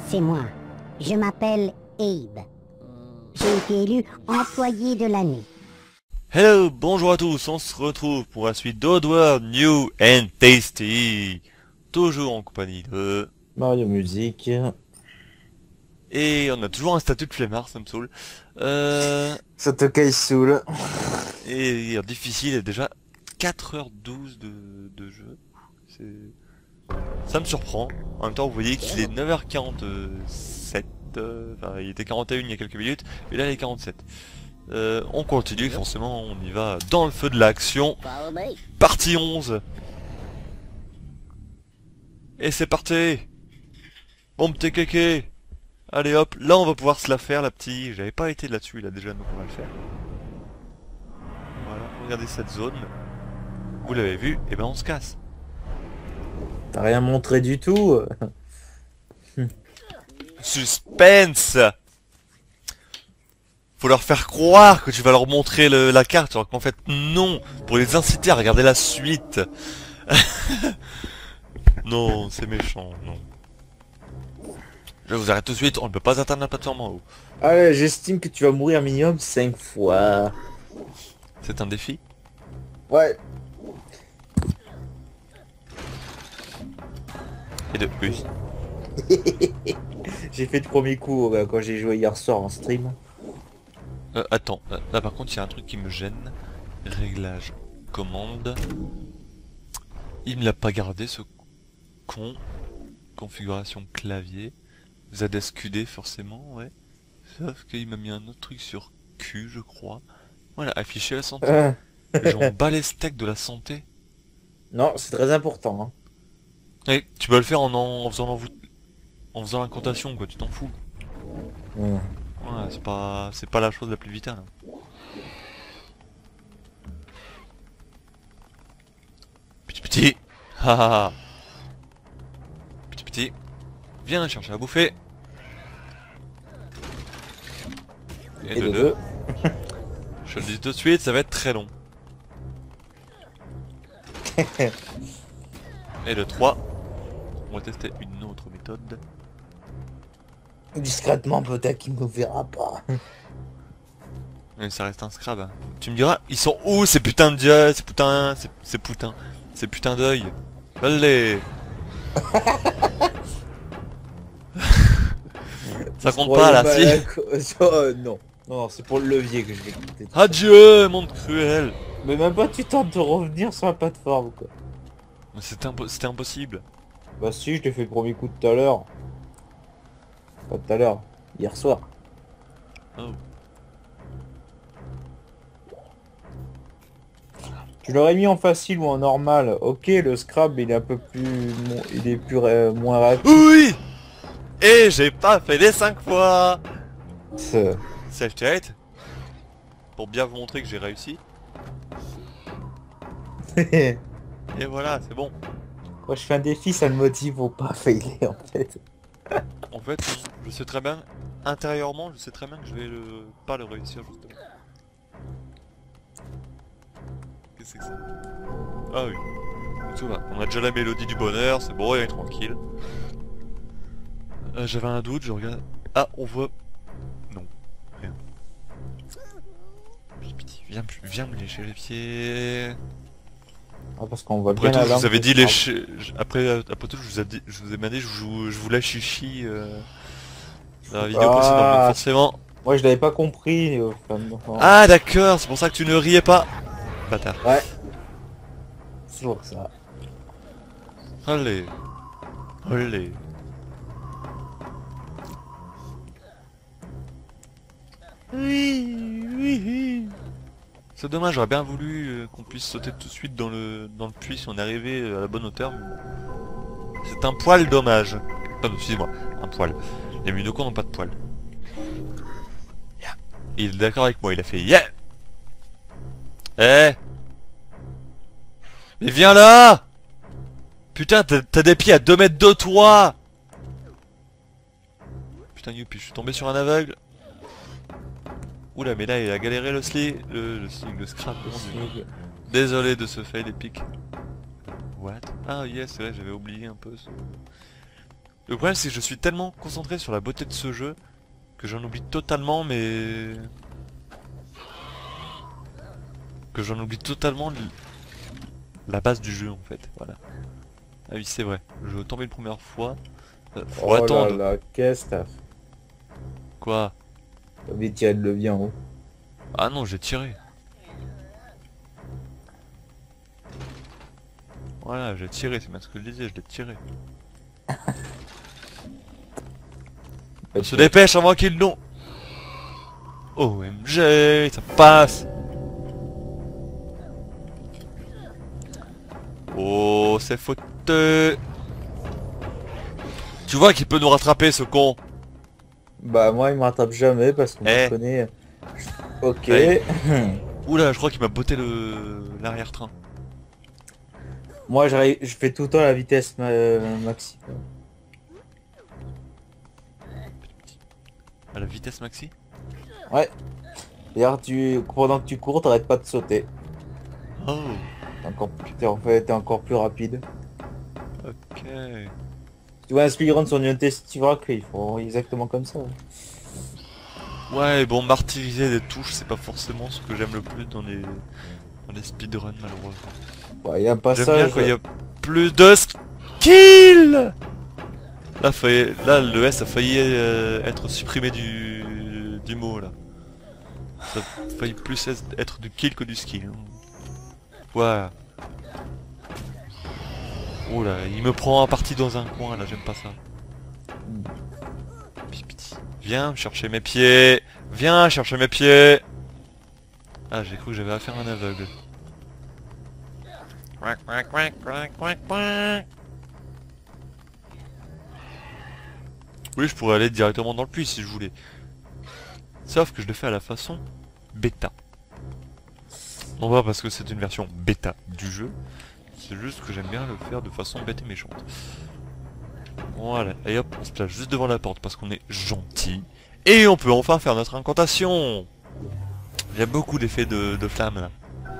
C'est moi. Je m'appelle Abe. J'ai été élu employé de l'année. Hello, bonjour à tous, on se retrouve pour la suite d'Oddworld New and Tasty. Toujours en compagnie de... Mario Musique. Et on a toujours un statut de flemmard, ça me saoule. Sotokai Soul. Et difficile, il y a déjà 4h12 de jeu. Ça me surprend. En même temps, vous voyez qu'il est 9h47. Enfin, il était 41 il y a quelques minutes, et là il est 47. On continue, forcément, on y va dans le feu de l'action. Partie 11. Et c'est parti. Bon petit kéké. Allez hop, là on va pouvoir se la faire la petite. J'avais pas été là-dessus là déjà, donc on va le faire. Voilà, regardez cette zone. Vous l'avez vu, et ben on se casse. T'as rien montré du tout. Suspense. Faut leur faire croire que tu vas leur montrer la carte, alors qu'en fait non, pour les inciter à regarder la suite. Non, c'est méchant, non. Je vous arrête tout de suite, on ne peut pas atteindre la plateforme en haut. Allez, j'estime que tu vas mourir minimum 5 fois. C'est un défi. Ouais. Et de oui. J'ai fait le premier coup quand j'ai joué hier soir en stream. Attends, là par contre il y a un truc qui me gêne. Réglage, commande. Il me l'a pas gardé ce con. Configuration clavier. ZSQD forcément, ouais. Sauf qu'il m'a mis un autre truc sur Q, je crois. Voilà, afficher la santé. J'en bats les steaks de la santé. Non, c'est très important. Hein. Et tu peux le faire en faisant l'incantation, quoi, tu t'en fous. Ouais, c'est pas la chose la plus vitale. Hein. Petit, haha. Petit, viens chercher à bouffer. Et de deux. Je le dis tout de suite, ça va être très long. Et de 3. On va tester une autre méthode. Discrètement, peut-être qu'il ne nous verra pas. Mais ça reste un scrab. Hein. Tu me diras, ils sont où ces putains de dieux, ces putains d'œil. Allez. Ça compte pas là, si. Oh, non. Non, c'est pour le levier que je vais quitter. Adieu, monde cruel. Mais même pas tu tentes de revenir sur la plateforme quoi. Mais c'était impossible. Bah si, je t'ai fait le premier coup tout à l'heure. Pas tout à l'heure, hier soir. Oh. Tu l'aurais mis en facile ou en normal. Ok, le Scrab il est un peu plus... il est plus moins rapide. Oui. Et j'ai pas fait les 5 fois. Self-check. Pour bien vous montrer que j'ai réussi. Et voilà, c'est bon. Quand je fais un défi, ça me motive au pas failer en fait. En fait, je sais très bien, intérieurement, je sais très bien que je vais pas le réussir justement. Qu'est-ce que c'est que ça? Ah oui. Tout va. On a déjà la mélodie du bonheur, c'est bon, il est tranquille. J'avais un doute, je regarde. Ah, on voit... Non. Rien. Viens me lécher les pieds. Ah, parce qu'on voit Après bien tout, la je langue vous avais du dit Scrab. lécher... Après tout, je vous ai demandé, je vous lâche chichi dans la vidéo précédente, donc forcément... Moi je l'avais pas compris. Non. Ah d'accord, c'est pour ça que tu ne riais pas. Bâtard. Ouais. C'est toujours ça. Allez. Allez. Oui. C'est dommage, j'aurais bien voulu qu'on puisse sauter tout de suite dans le puits si on est arrivé à la bonne hauteur. C'est un poil dommage. Pardon, excusez-moi, un poil. Les Munoko n'ont pas de poil. Yeah. Il est d'accord avec moi, il a fait yeah. Eh. Mais viens là. Putain, t'as des pieds à 2 mètres de toi. Putain, youpi, je suis tombé sur un aveugle. Oula, mais là il a galéré le scrap. Désolé de ce fail épique. What? Ah yes, c'est vrai, j'avais oublié un peu ce... Le problème c'est que je suis tellement concentré sur la beauté de ce jeu que j'en oublie totalement la base du jeu en fait, voilà. Ah oui c'est vrai, je vais tomber une première fois. Faut attendre. là, qu'est-ce que t'as fait? Quoi? T'avais tiré le levier en haut. Ah non j'ai tiré. Voilà j'ai tiré, c'est bien ce que je disais, je l'ai tiré. On se dépêche avant qu'ils l'ont. OMG, ça passe. Oh, c'est fauteux. Tu vois qu'il peut nous rattraper ce con. Bah moi il me rattrape jamais parce qu'on me connaît. Ok. Hey. Oula, je crois qu'il m'a botté l'arrière-train. Moi je fais tout le temps la vitesse maxi. À la vitesse maxi? Ouais. D'ailleurs pendant que tu cours, t'arrêtes pas de sauter. Oh. T'es encore plus rapide. Ok. Tu vois un speedrun sur Unity, tu verras qu'ils font exactement comme ça. Ouais, bon, martyriser des touches, c'est pas forcément ce que j'aime le plus dans les speedruns, malheureusement. Ouais, y a un passage. J'aime bien quand il y a plus de skill. Là, le S a failli être supprimé du mot, là. Ça a failli plus être du kill que du skill. Voilà. Oh là, il me prend à partie dans un coin, là, j'aime pas ça. Viens chercher mes pieds. Viens chercher mes pieds. Ah, j'ai cru que j'avais affaire à un aveugle. Oui, je pourrais aller directement dans le puits si je voulais. Sauf que je le fais à la façon bêta. Non pas parce que c'est une version bêta du jeu. C'est juste que j'aime bien le faire de façon bête et méchante. Voilà, et hop, on se place juste devant la porte parce qu'on est gentil. Et on peut enfin faire notre incantation. Il y a beaucoup d'effets de flammes là.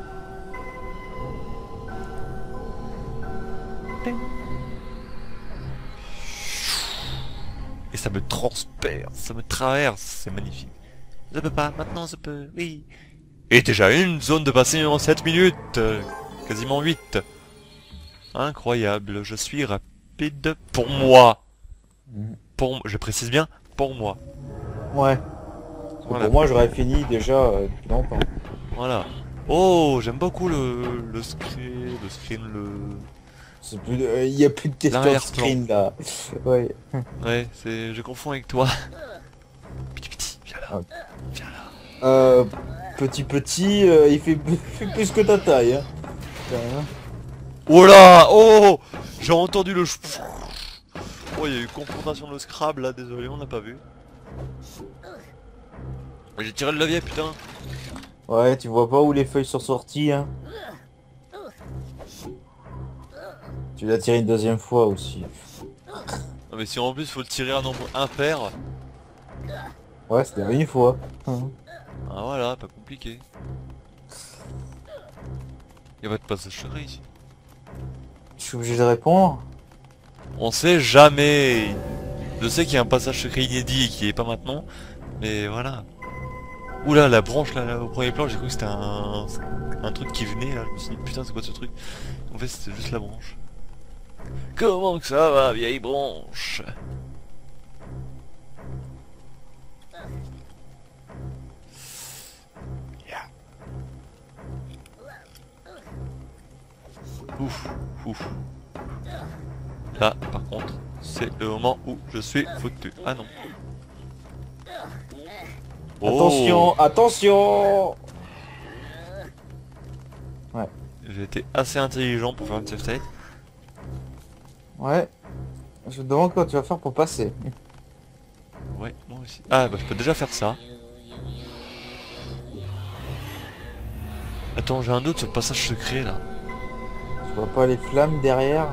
Et ça me transperce, ça me traverse, c'est magnifique. Je peux pas, maintenant je peux, oui. Et déjà une zone de passé en 7 minutes, quasiment 8. Incroyable, je suis rapide pour moi. Je précise bien, pour moi. Ouais. Voilà. Pour moi j'aurais fini déjà depuis longtemps. Voilà. Oh, j'aime beaucoup le screen, C'est plus il y a plus de question de screen là. Ouais. Ouais, je confonds avec toi. Petit, viens là. Okay. Viens là. Petit, il fait plus que ta taille. Hein. Oh là, oh, j'ai entendu le. Oh, il y a eu confrontation de Scrabble là, désolé, on n'a pas vu. J'ai tiré le levier, putain. Ouais, tu vois pas où les feuilles sont sorties, hein. Tu l'as tiré une deuxième fois aussi. Non mais si en plus faut le tirer un nombre impair. Ouais, c'était une fois. Ah voilà, pas compliqué. Y'a pas de passage secret ici. Je suis obligé de répondre. On sait jamais. Je sais qu'il y a un passage secret inédit qui est pas maintenant. Mais voilà. Oula, la branche là, au premier plan, j'ai cru que c'était un truc qui venait là. Je me suis dit putain c'est quoi ce truc. En fait c'était juste la branche. Comment que ça va, vieille branche? Yeah. Ouf, ouf. Là, par contre, c'est le moment où je suis foutu. Ah non. Attention, attention. Ouais. J'ai été assez intelligent pour faire une safe state. Ouais. Je me demande quoi tu vas faire pour passer. Ouais, moi aussi. Ah bah je peux déjà faire ça. Attends, j'ai un doute sur le passage secret là. Tu vois pas les flammes derrière?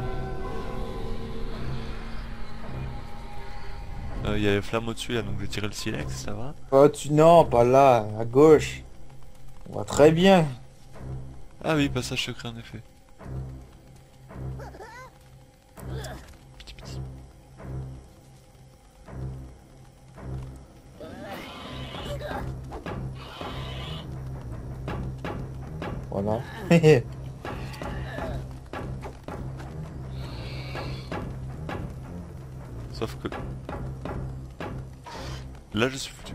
Il y a les flammes au-dessus là, donc je vais tirer le silex, ça va. Non, pas là, à gauche. On voit très bien. Ah oui, passage secret en effet. Voilà. Sauf que... Là je suis foutu.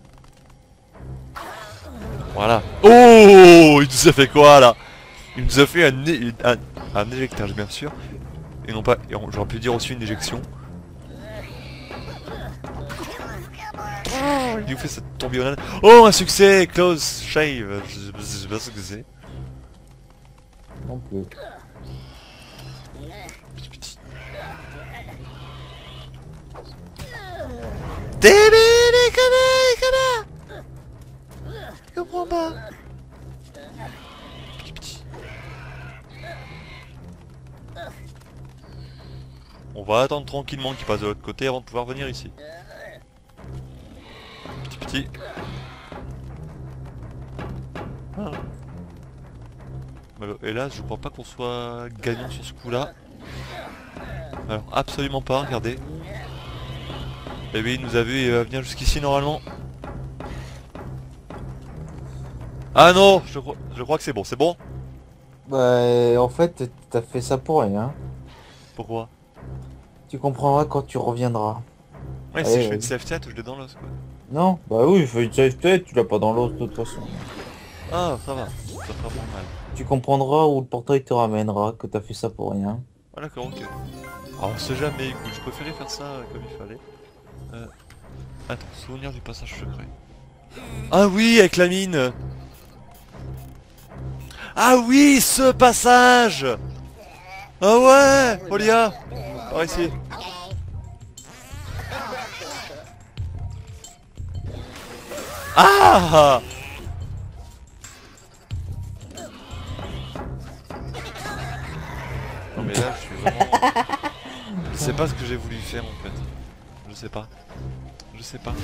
Voilà. Oh, il nous a fait quoi là? Il nous a fait un éjectage bien sûr. Et non pas... J'aurais pu dire aussi une éjection. Il nous fait cette tourbillonnade. Oh, un succès! Close shave. Je sais pas ce que c'est. Non plus. Petit. Débile, connard! Je comprends pas. Petit. On va attendre tranquillement qu'il passe de l'autre côté avant de pouvoir venir ici. Petit. Ah. Hélas, je crois pas qu'on soit gagnant sur ce coup-là. Alors, absolument pas, regardez. Eh oui, il nous a vu et il va venir jusqu'ici normalement. Ah non, je crois que c'est bon, c'est bon? Bah, en fait, t'as fait ça pour rien. Pourquoi? Tu comprendras quand tu reviendras. Ouais, si Allez, je fais une vas-y. safety, je l'ai dans l'os quoi. Non, bah oui, fais une safe tête, tu l'as pas dans l'os de toute façon. Ah, ça va, ça fera pas mal. Tu comprendras où le portail te ramènera que t'as fait ça pour rien. Ah d'accord, ok. Alors, on sait jamais, écoute, je préférais faire ça comme il fallait. Attends, souvenir du passage secret. Ah oui, avec la mine. Ah oui, ce passage. Ah ouais, Olia, par ici. Ah. Non mais là, je suis vraiment... Je sais pas ce que j'ai voulu faire en fait. Je sais pas. Je sais pas.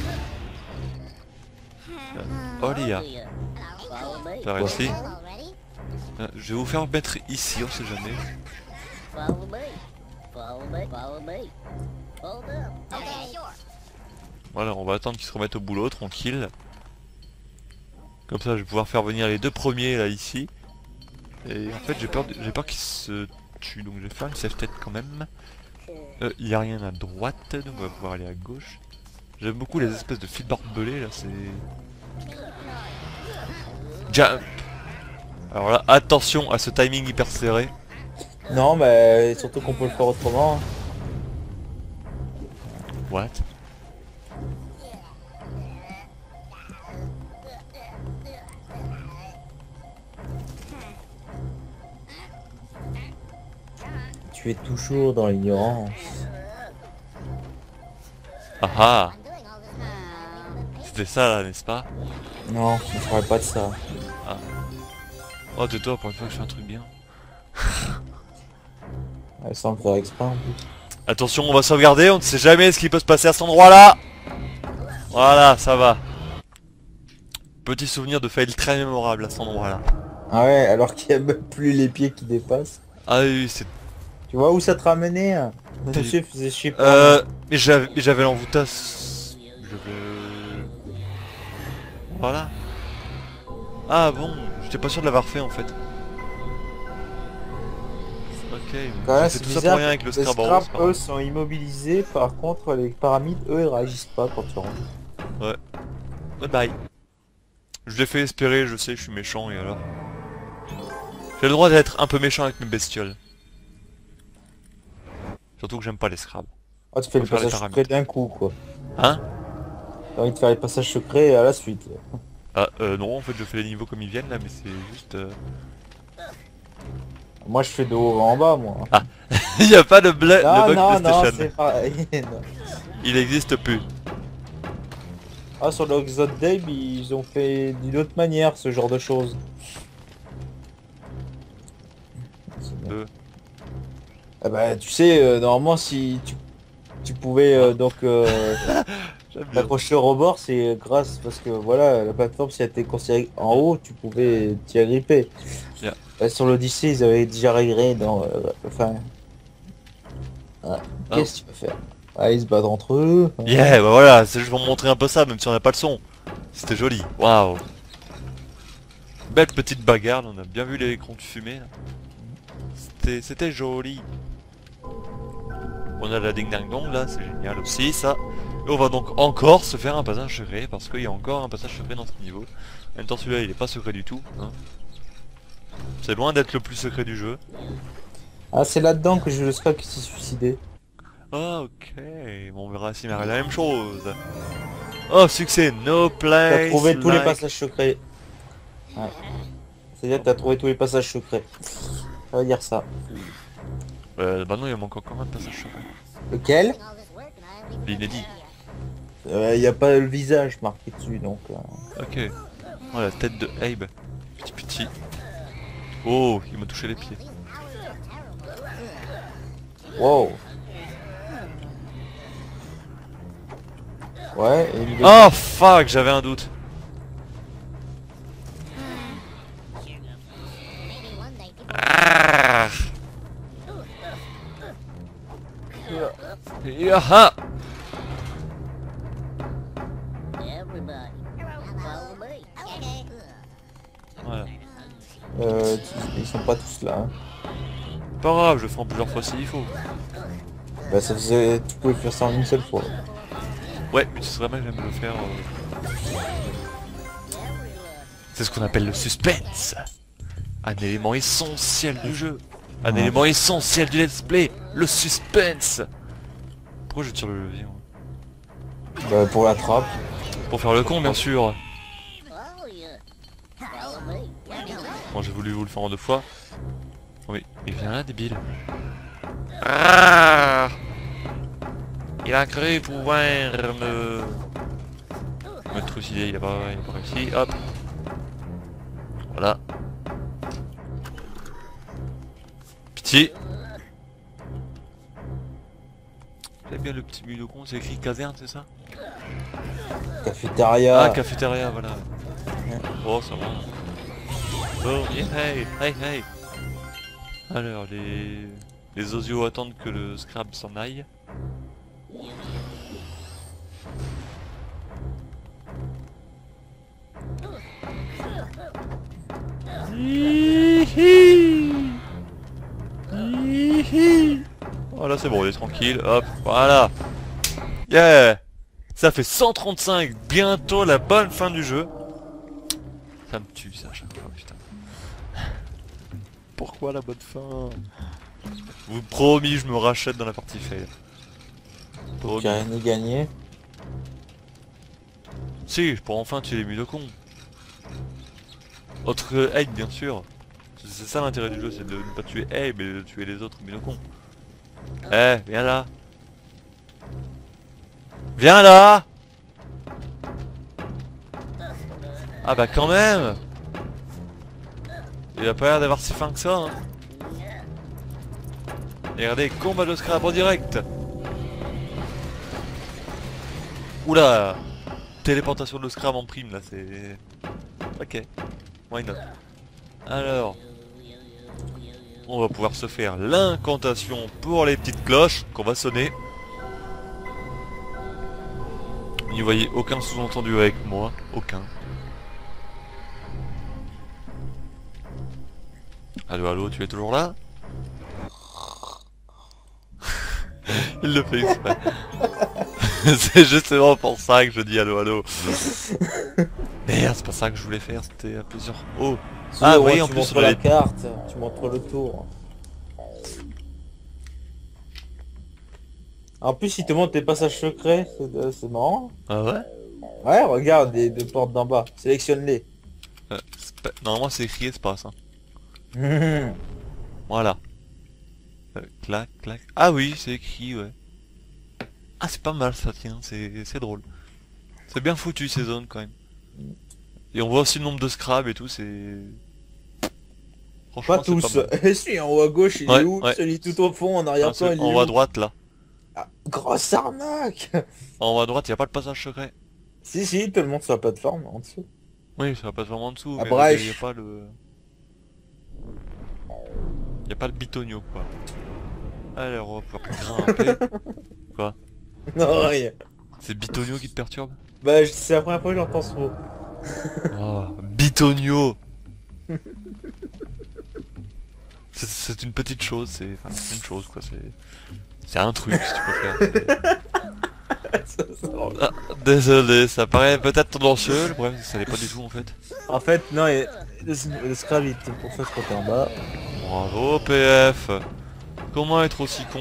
Olia. Par ici. Je vais vous faire mettre ici, on sait jamais. Voilà, on va attendre qu'ils se remettent au boulot, tranquille. Comme ça, je vais pouvoir faire venir les deux premiers là ici. Et en fait, j'ai peur qu'ils se tuent, donc je vais faire une safe tête quand même. Il y a rien à droite, donc on va pouvoir aller à gauche. J'aime beaucoup les espèces de fils barbelés là, c'est... Jump. Alors là, attention à ce timing hyper serré. Non, mais surtout qu'on peut le faire autrement. What? Tu es toujours dans l'ignorance. Ah ah! C'était ça là, n'est-ce pas? Non, je ne ferai pas de ça. Oh, tais-toi, pour une fois que je fais un truc bien. Sans le faire exprès en plus. Attention, on va sauvegarder, on ne sait jamais ce qui peut se passer à cet endroit-là. Voilà, ça va. Petit souvenir de fail très mémorable à cet endroit-là. Ah ouais, alors qu'il n'y a même plus les pieds qui dépassent. Ah oui, c'est... Tu vois où ça te ramenait hein? Monsieur faisait chier. Mais j'avais l'envoûtasse... Voilà. Ah bon, j'étais pas sûr de l'avoir fait en fait. Ok, j'ai fait tout ça pour rien avec le les Scrabble. scraps, eux, sont immobilisés, par contre les pyramides, eux, ils réagissent pas quand tu rentres. Ouais. Bye bye. Je l'ai fait espérer, je sais, je suis méchant et alors. J'ai le droit d'être un peu méchant avec mes bestioles. Surtout que j'aime pas les Scrabble. Ah, tu fais le Faut faire les passage secret d'un coup, quoi. Hein? T'as envie de faire les passages secrets à la suite. Là. Ah non, en fait je fais les niveaux comme ils viennent là, mais c'est juste... Moi, je fais de haut en bas, moi. Ah. Il n'y a pas de le Non, bug non, non, PlayStation. c'est pareil. Non. Il existe plus. Ah, sur le Exode Dave, ils ont fait d'une autre manière ce genre de choses. Ah bah, tu sais, normalement, si tu pouvais donc J'aime bien. t'accrocher au rebord, c'est grâce parce que voilà, la plateforme, si elle était considérée en haut, tu pouvais t'y agripper. Yeah. Sur l'Odyssée, ils avaient déjà réglé dans... enfin... Ah, Ah. qu'est-ce que tu peux faire? Ah, ils se battent entre eux. Yeah, bah voilà, c'est juste pour montrer un peu ça, même si on n'a pas le son. C'était joli, waouh. Belle petite bagarre, on a bien vu l'écran de fumée. C'était joli. On a la ding dang dong là, c'est génial aussi ça. Et on va donc encore se faire un passage secret, parce qu'il y a encore un passage secret dans ce niveau. En même temps celui-là il est pas secret du tout. Hein. C'est loin d'être le plus secret du jeu. Ah, c'est là-dedans que j'ai le Scrap qui s'est suicidé. Ah ok, bon, on verra s'il m'arrive la même chose. Oh succès, no place. T'as trouvé tous les like- passages secrets. Ouais. C'est-à-dire que t'as trouvé tous les passages secrets. Ça veut dire ça. Bah non, il manque encore un passage secret. Lequel? L'inédit. Y a pas le visage marqué dessus donc. Ok. Oh la tête de Abe. Petit. Oh, il m'a touché les pieds. Wow. Ouais, et il est... Oh fuck, j'avais un doute. Ah. Yaha. Voilà. Ils sont pas tous là. Hein. Pas grave, je le fais en plusieurs fois s'il faut. Bah ça faisait... Tu pouvais faire ça en une seule fois. Ouais, mais ce serait bien que j'aime le faire. C'est ce qu'on appelle le suspense. Un élément essentiel du jeu. Un élément essentiel du let's play. Le suspense. Pourquoi je tire le levier moi? Bah pour la trappe. Pour faire le con bien sûr. Bon j'ai voulu vous le faire en deux fois. Oui, il vient là débile. Ah, il a cru pouvoir me trucider, il a pas réussi. Hop. Voilà. Pitié. J'aime bien le petit con, c'est écrit caserne, c'est ça? Cafétéria. Ah, cafétéria, voilà. Oh, ça va. Oh, yeah, hey. Alors, les osios attendent que le scrap s'en aille. Voilà, c'est bon, on est tranquille. Hop, voilà. Yeah. Ça fait 135, bientôt la bonne fin du jeu. Ça me tue ça à chaque fois, putain. Pourquoi la bonne fin? Vous promis, je me rachète dans la partie fail. Donc y a rien à gagner. Si, je pourrais enfin tuer les mulocons. Autre que Abe, bien sûr. C'est ça l'intérêt du jeu, c'est de ne pas tuer Abe, mais de tuer les autres mulocons. Eh, viens là. Viens là. Ah bah quand même. Il a pas l'air d'avoir si fin que ça. Hein. Et regardez, combat de scrap en direct. Oula. Téléportation de scrap en prime là, c'est... Ok. Why not. Alors... On va pouvoir se faire l'incantation pour les petites cloches qu'on va sonner. N'y voyez aucun sous-entendu avec moi. Aucun. Allô, allô, tu es toujours là? Il le fait exprès. C'est justement pour ça que je dis allô, allô. Merde, c'est pas ça que je voulais faire, c'était à plusieurs... Oh. Ah oui, en tu plus montres la carte, tu montres le tour. En plus il te montre tes passages secrets, c'est marrant. Ah ouais? Ouais, regarde les deux portes d'en bas, sélectionne-les. Normalement c'est écrit espace. Hein. Voilà. Clac, clac. Ah oui, c'est écrit, ouais. Ah c'est pas mal ça, tiens, c'est drôle. C'est bien foutu ces zones quand même. Et on voit aussi le nombre de scrabs et tout, c'est... Franchement, Pas tous. pas mal. Et si, en haut à gauche il est où? Ouais. Celui tout au fond, en arrière-plan il est En où? haut à droite là. Ah, grosse arnaque. En haut à droite, il a pas le passage secret. Si, si, tout le monde sur la plateforme en dessous. Oui, ça va pas vraiment en dessous, Ah, mais bref. il y a pas le... Il y a pas le bitonio quoi. Alors on va pouvoir grimper. Quoi? Non, rien. C'est bitonio qui te perturbe? Bah, c'est la première fois que j'entends ce mot. Oh, bitonio. C'est une petite chose, c'est enfin, une chose quoi, c'est un truc si tu préfères. Ah, désolé, ça paraît peut-être tendancieux, le problème c'est que ça l'est pas du tout en fait. En fait, non, le Scrap, il était pour ça quand t'es en bas. Bravo PF. Comment être aussi con?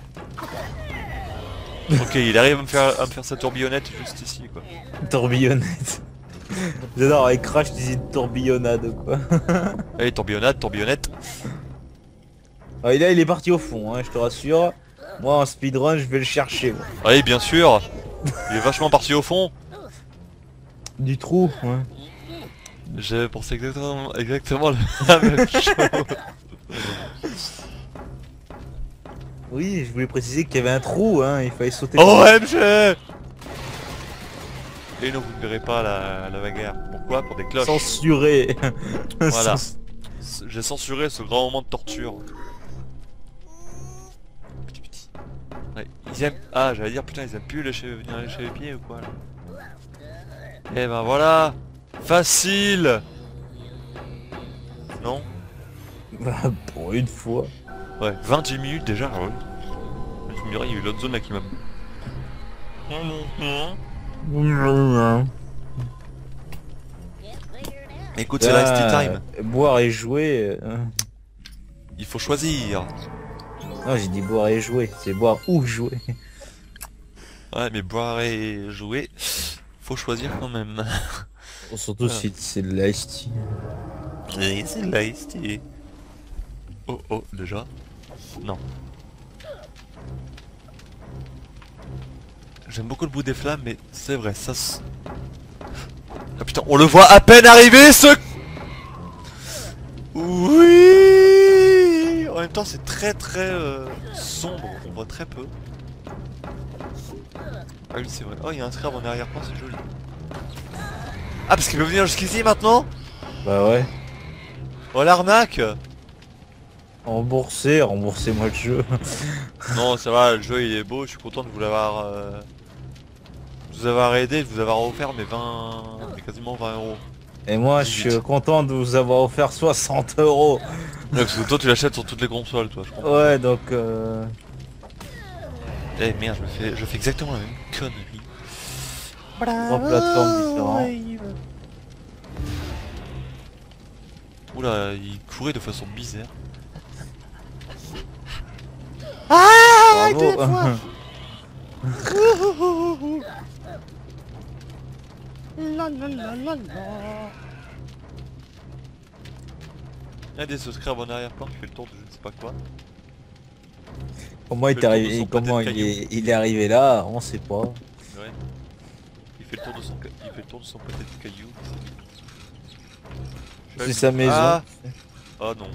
Ok, il arrive à me faire sa tourbillonnette juste ici quoi. Tourbillonnette. J'adore, avec Crash, tu dis tourbillonnade quoi. Allez, tourbillonnette, tourbillonnette. Ah, et là, il est parti au fond, hein, je te rassure. Moi, en speedrun, je vais le chercher. Moi. Oui, bien sûr. Il est vachement parti au fond. Du trou, ouais. J'ai pensé exactement la même chose. Oui, je voulais préciser qu'il y avait un trou, hein, il fallait sauter. OMG. Et non, vous ne verrez pas la bagarre. Pourquoi? Pour des cloches. Censuré. Voilà. J'ai censuré ce grand moment de torture. Petit. Ouais, ils aiment... Ah, j'allais dire, putain, ils aiment plus venir lécher les pieds ou quoi là. Eh ben voilà. Facile. Non? Bah, pour une fois. Ouais, 20 minutes déjà, ouais. Je me dirais, il y a eu l'autre zone là qui m'a... Écoute, c'est la Rusty Time. Boire et jouer. Il faut choisir. Non, j'ai dit boire et jouer. C'est boire ou jouer. Ouais, mais boire et jouer, faut choisir quand même. Surtout si c'est de l'ice tea. Oui, c'est la Rusty. Oh, déjà. Non. J'aime beaucoup le bout des flammes, mais c'est vrai, ça... Ah putain, on le voit à peine arriver, ce... Oui. En même temps, c'est très sombre, on voit très peu. Ah oui, c'est vrai. Oh, il y a un scrap en arrière-plan, c'est joli. Ah, parce qu'il peut venir jusqu'ici maintenant? Bah ouais. Oh, l'arnaque. Remboursez-moi le jeu. Non, ça va, le jeu il est beau, je suis content de vous avoir aidé, de vous avoir offert mes quasiment 20 euros. Et moi, je 18. suis content de vous avoir offert 60 euros. Ouais, parce que toi tu l'achètes sur toutes les consoles, toi, je comprends. Ouais, donc Eh merde, je fais exactement la même connerie. trois plateformes différentes. Oula, il courait de façon bizarre. Bravo. Il y a des subscribers en arrière-plan qui fait le tour de je ne sais pas quoi. Comment il est arrivé, il est arrivé là, on sait pas. Ouais. Il fait le tour de son peut-être caillou. C'est sa maison. Ah. Oh non.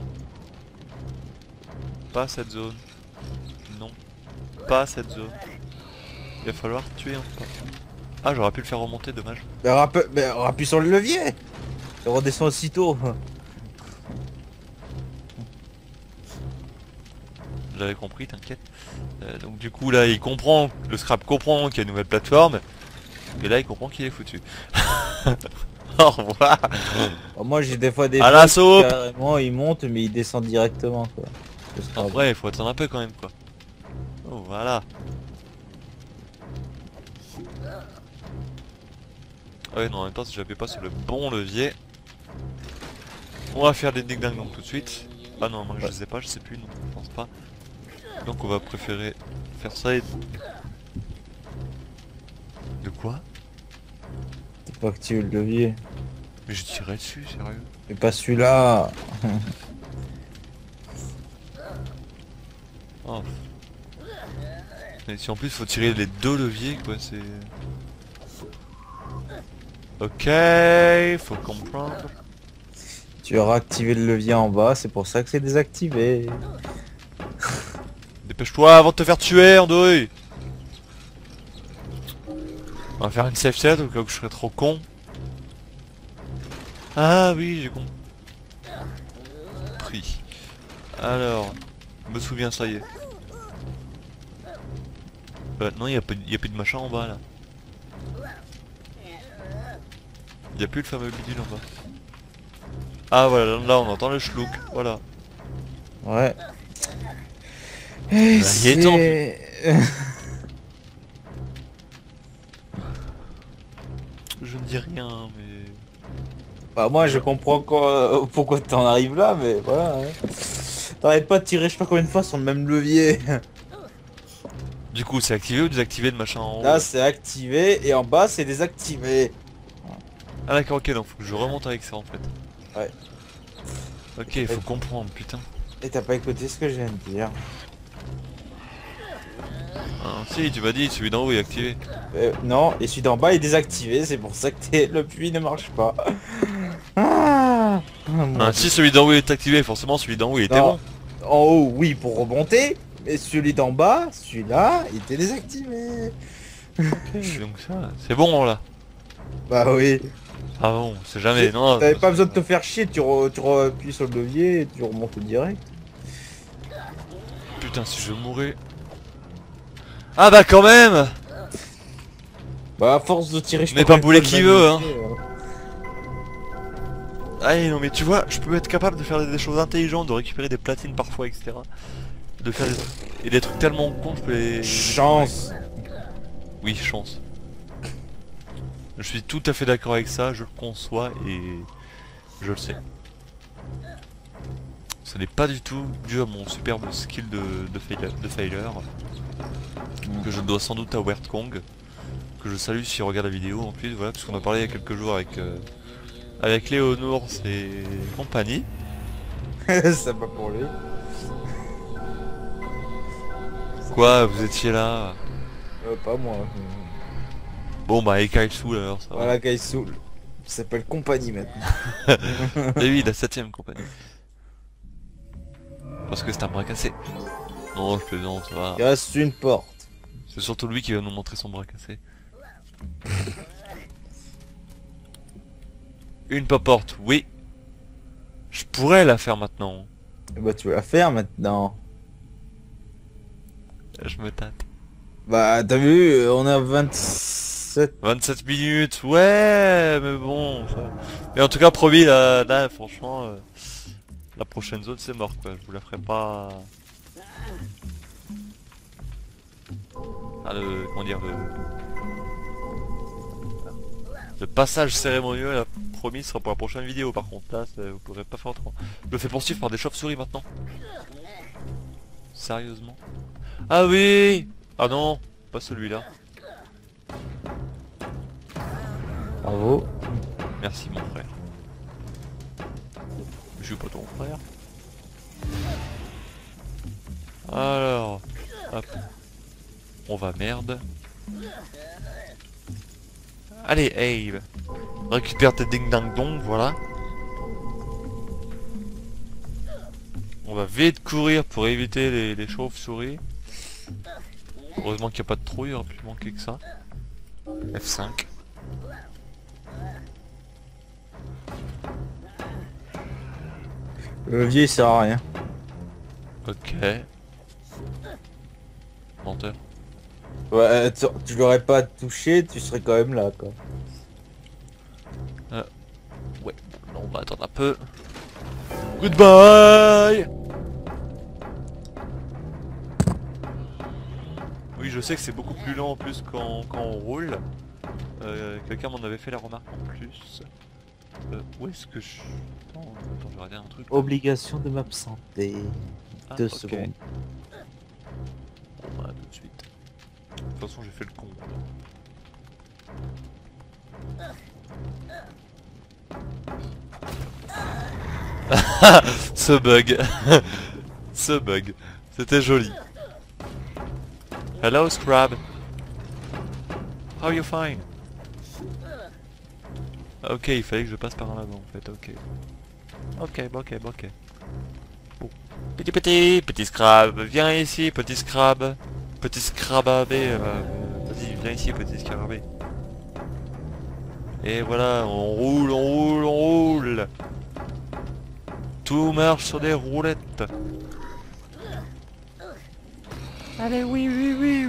Pas cette zone. Non. Pas cette zone. Il va falloir tuer un peu. Ah, j'aurais pu le faire remonter, dommage. Mais appuie sur le levier. Ça redescend aussitôt. J'avais compris, t'inquiète. Donc du coup là, le scrap comprend qu'il y a une nouvelle plateforme. Et là, il comprend qu'il est foutu. Au revoir. Moi j'ai des fois des À la soupe. carrément il monte mais il descend directement quoi. Après, il faut attendre un peu quand même quoi. Oh voilà. Ah ouais non, en même temps si j'appuie pas sur le bon levier, on va faire des ding-dang tout de suite. Ah non, moi je sais pas, je sais plus, non, je pense pas. Donc on va préférer faire ça et... De quoi? T'as pas activé le levier. Mais je tirais dessus, sérieux. Mais pas celui-là. Oh. Mais si en plus faut tirer les deux leviers quoi, c'est... Ok, faut comprendre. Tu auras activé le levier en bas, c'est pour ça que c'est désactivé. Dépêche-toi avant de te faire tuer, Andouille. On va faire une safe set au cas où je serais trop con. Ah oui, j'ai compris. Alors, je me souviens, ça y est. Non, y a plus de machin en bas là. Y a plus le fameux bidule en bas. Ah voilà, là on entend le schlouk, voilà. Ouais. Bah, il est temps. Je ne dis rien, mais... Bah moi je comprends pourquoi t'en arrives là, mais voilà. Hein. T'arrêtes pas de tirer je sais pas combien de fois sur le même levier. Du coup, c'est activé ou désactivé le machin en haut? Là c'est activé et en bas c'est désactivé. Ah d'accord, ok, donc faut que je remonte avec ça en fait. Ouais. Ok, il faut comprendre, putain. Et t'as pas écouté ce que je viens de dire. Ah, si, tu m'as dit, celui d'en haut est activé. Non, et celui d'en bas est désactivé, c'est pour ça que le puits ne marche pas. Ah, mon Ah, Dieu. si celui d'en haut est activé, forcément celui d'en haut il était Non. bon. En haut, oui, pour remonter, mais celui d'en bas, celui-là, il était désactivé. Donc ça, c'est bon là. Bah oui. Ah bon, c'est jamais, non. T'avais pas besoin de te faire chier, tu appuies sur le levier et tu remontes direct. Putain, si je mourais. Ah bah quand même. Bah à force de tirer, je Mais sais pas combien de boulet fois qui le même veut, hein. levier, Ah non mais tu vois, je peux être capable de faire des choses intelligentes, de récupérer des platines parfois, etc. De faire des trucs... Et des trucs tellement cons, je peux les... Chance. Oui, chance. Je suis tout à fait d'accord avec ça, je le conçois et je le sais. Ce n'est pas du tout dû à mon superbe skill de failure, que je dois sans doute à Wertkong, que je salue s'il regarde la vidéo en plus, voilà, parce qu'on a parlé il y a quelques jours avec Léonore et compagnie. Ça va pour lui. Quoi, vous étiez là? Pas moi. Bon bah et Kailsu alors ça va. Voilà, Kaisu. Il s'appelle compagnie maintenant. Et oui, la 7ème compagnie. Parce que c'est un bras cassé. Non, je plaisante, ça va. Il reste une porte. C'est surtout lui qui va nous montrer son bras cassé. Une porte, oui. Je pourrais la faire maintenant. Bah tu vas la faire maintenant. Je me tâte. Bah t'as vu, on a 27... 27 minutes, ouais, mais bon. Ça... Mais en tout cas, promis, là franchement, la prochaine zone c'est mort quoi. Je vous la ferai pas. Ah, comment dire, le passage cérémonieux, la promis, sera pour la prochaine vidéo. Par contre, là, vous pourrez pas faire autrement. Je me fais poursuivre par des chauves-souris maintenant. Sérieusement? Ah oui! Ah non, pas celui-là. Bravo. Merci mon frère. Je suis pas ton frère. Alors, hop. On va merde. Allez, Abe. Récupère tes ding dang dong, voilà. On va vite courir pour éviter les chauves-souris. Heureusement qu'il n'y a pas de trou, il aurait pu manquer que ça. F5. Le levier il sert à rien. Ok. Menteur. Ouais, tu l'aurais pas touché, tu serais quand même là quoi. Ouais, bon, on va attendre un peu. Goodbye. Oui, je sais que c'est beaucoup plus lent en plus quand on roule. Quelqu'un m'en avait fait la remarque en plus. Où est-ce que je... Attends, je vais regarder un truc. Obligation de m'absenter. Ah, 2 ok. secondes. Bon bah tout de suite. De toute façon j'ai fait le con. Ce bug. Ce bug. C'était joli. Hello Scrab. How you fine? Ok, il fallait que je passe par là en fait, ok. Ok, bon, ok, bon, ok. Bon. Petit Scrab, viens ici, petit Scrab. Petit Scrababé, vas-y, viens ici, petit Scrababé. Et voilà, on roule, on roule, on roule. Tout marche sur des roulettes. Allez, oui, oui, oui.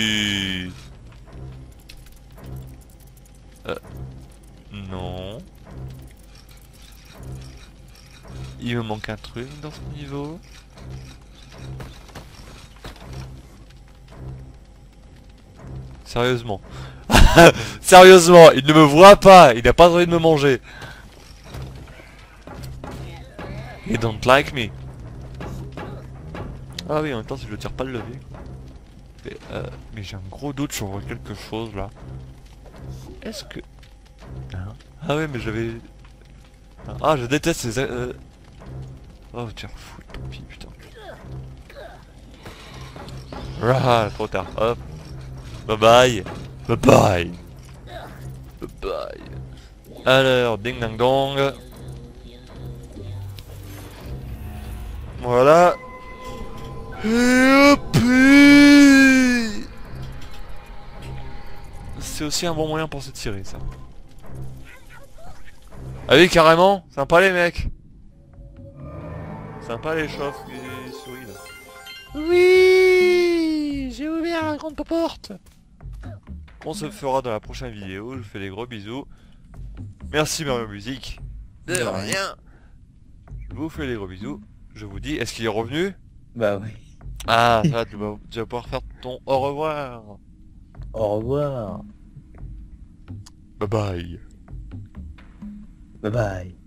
Oui. Non. Il me manque un truc dans ce niveau. Sérieusement. Sérieusement, il ne me voit pas. Il n'a pas envie de me manger. He don't like me. Ah oui, en même temps, si je le tire pas le lever. Mais j'ai un gros doute sur quelque chose là. Est-ce que... Hein? Ah oui, mais j'avais... Ah, je déteste ces... Oh, tiens, fou, tant pis, putain. Ah, trop tard, hop. Bye bye. Bye bye. Bye bye. Alors, ding dang dong. Voilà. Et hop. C'est aussi un bon moyen pour se tirer, ça. Ah oui, carrément. Sympa les mecs. Sympa les chauves et souris là. Oui, j'ai ouvert la grande porte. On se fera dans la prochaine vidéo. Je vous fais des gros bisous. Merci Mario Musique. De rien. Je vous fais des gros bisous. Je vous dis, est-ce qu'il est revenu? Bah oui. Ah, ça, tu vas pouvoir faire ton au revoir. Au revoir. Bye bye. Bye bye.